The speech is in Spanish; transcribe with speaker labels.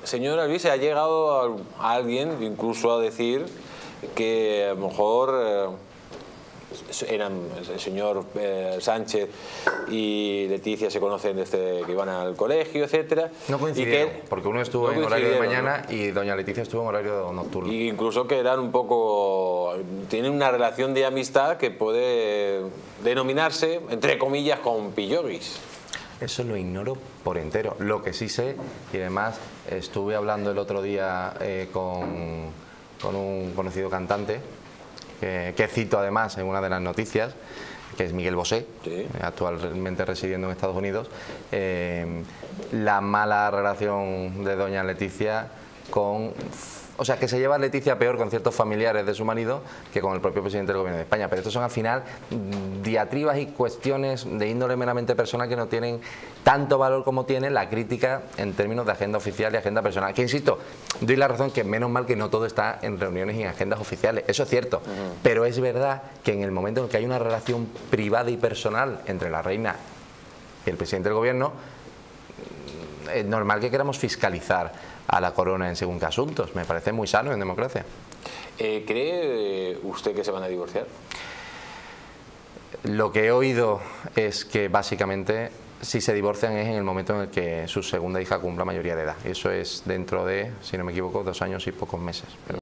Speaker 1: señora Luis, ha llegado a alguien incluso a decir que a lo mejor eran el señor Sánchez y Leticia se conocen desde que iban al colegio, etcétera.
Speaker 2: No coincidieron, porque uno estuvo en horario de mañana, ¿no? Y doña Leticia estuvo en horario nocturno.
Speaker 1: Y incluso que eran un poco... tienen una relación de amistad que puede denominarse, entre comillas, con pilloguis.
Speaker 2: Eso lo ignoro por entero. Lo que sí sé, y además estuve hablando el otro día con un conocido cantante, que cito además en una de las noticias, que es Miguel Bosé, sí, actualmente residiendo en Estados Unidos, la mala relación de doña Leticia con... O sea, que se lleva Leticia peor con ciertos familiares de su marido que con el propio presidente del gobierno de España. Pero estos son al final diatribas y cuestiones de índole meramente personal que no tienen tanto valor como tiene la crítica en términos de agenda oficial y agenda personal. Que insisto, doy la razón que menos mal que no todo está en reuniones y en agendas oficiales. Eso es cierto. Pero es verdad que en el momento en el que hay una relación privada y personal entre la reina y el presidente del gobierno, es normal que queramos fiscalizar a la corona en según qué asuntos. Me parece muy sano en democracia.
Speaker 1: ¿Cree usted que se van a divorciar?
Speaker 2: Lo que he oído es que básicamente si se divorcian es en el momento en el que su segunda hija cumpla mayoría de edad. Eso es dentro de, si no me equivoco, 2 años y pocos meses.